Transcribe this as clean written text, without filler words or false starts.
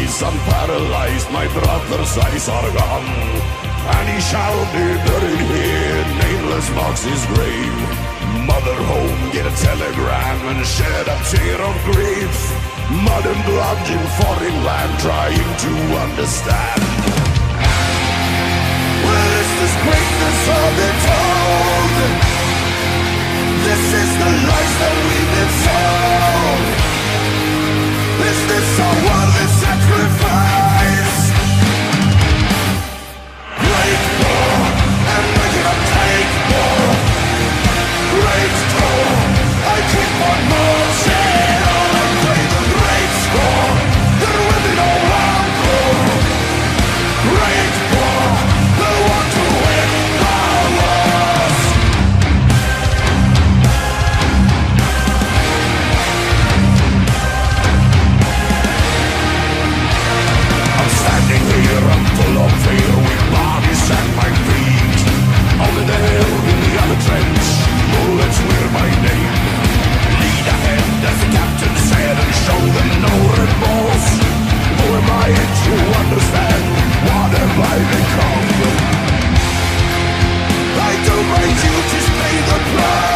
eyes unparalyzed, my brother's eyes are gone, and he shall be buried here, nameless marks his grave. Mother home, get a telegram and shed a tear of grief. Mud and blood in foreign land, trying to understand. Well, is this greatness all been told? This is the life that we've been sold. Is this a worthy sacrifice? Great war, and we're gonna take more. Great war, I keep on marching on and play the great score. There will be no encore. Great war, the one to win the wars. I'm standing here, I'm full of fear, with bodies at my feet. Over there in the other trench, bullets wear my name. Lead ahead, as the captain said, and show them no remorse. Who am I to understand? What have I become? I do my duties, pay the price.